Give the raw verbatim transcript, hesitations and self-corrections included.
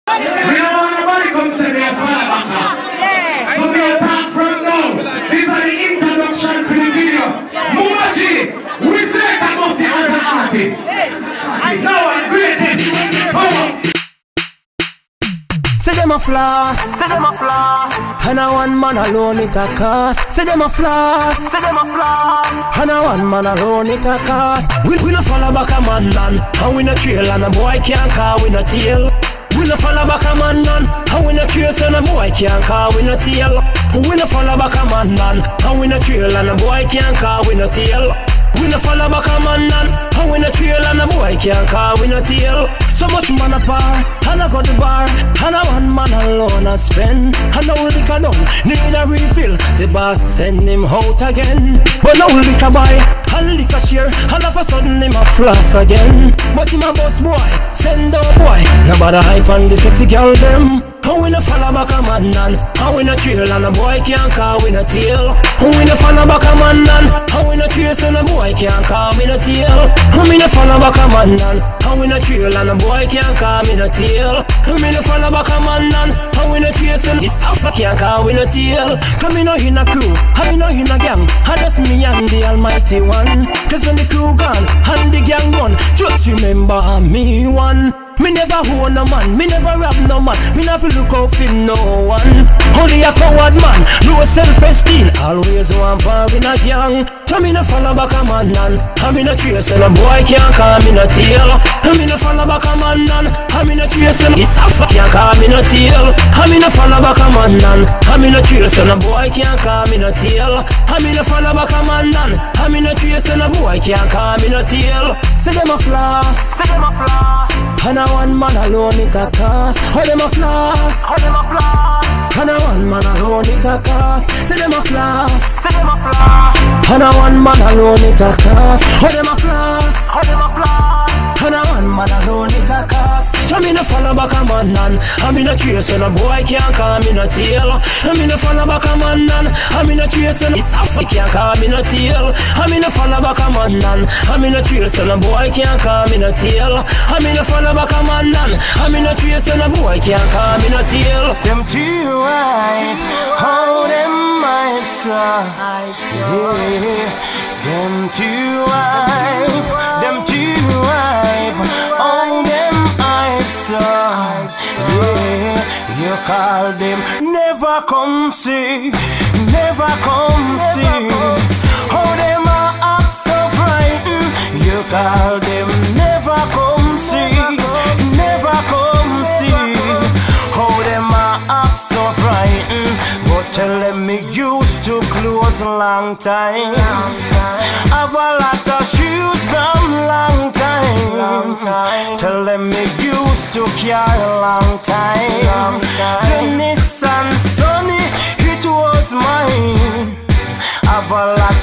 We don't want nobody come say me a father back. So me a talk from now. These are the introduction to the video. Mumaji, we select a Mufti as an artist. And now I'm greatest. Say them a floss, say them a floss, and a one man alone it a cost. Say them a floss, say them a floss, and a one man alone it a cost. We we no follow back a man man, and we no trail, and a boy can't call we no tail. We no follow back a man man, and we no trace, and a boy can't call we no tail. We no follow back a man man, and we no trail, and a boy can't call we no tail. We no follow back a man man, and we no trail, and a boy can't call we no tail. So much man apart, and I got the bar, and I one man alone I spend. And now liquor down, need a refill. The boss send him out again. But now liquor buy, and liquor share, and all of a sudden him a floss again. But him a boss boy, stand up boy. Nobody hype on the sexy girl them. And we no follow back a man man, and we no trail, and a boy can't call we no tail. And we no follow back a man man, and we no trace, and a boy can't call we no tail. And we no follow back a man man, and we no trail, and a boy can't call me no tail. And we no follow back a man man, and we no trace, and it's alpha can't call we no tail. Cause me no in a crew, and me no in a gang, and that's me and the almighty one. Cause when the crew gone, and the gang gone, just remember me one. Me never own no man, me never rob no man, me never look out for no one. Only a coward man, low self-esteem, always one par in a gang. So me no follow back a man man, and me no trace, and a boy can't call me no tail. And me no follow back a man man, and me no trace, and it's alpha can't call me no tail. And me no follow back a man man, and me no trace, and a boy can't call me no tail. And me no follow back a man man, and me no trace, and a boy can't call me no tail. Say them a floss, say them a floss, and a one man alone it a cost. How them a floss, how them a floss, and a one man alone it a cost. Say them a floss, say them a floss, and a one man alone it a cost. How them a floss, how them a floss, and a one man alone it a cost. So me no follow back a man man, and me no trace, and a boy can't call me no tail. And me no follow back a man man, and me no trace, and it's alpha can't call me no tail. And me no follow back a man man, and me no trace, and a boy can't call me no tail. And me no follow back a man man, and me no trace, and a boy can't call me no tail. Them too high, how them mites are, yeah. Them too high, them too high, how them mites are, yeah. You call them, never come see, never come see. How them are act so frightened. You call them, never come see, never come see. How them are act so frightened. But tell them me used to close long time. Have a lot of shoes from long time. Tell them me used to carry long time. The Nissan Sunny, it was mine. Have a lot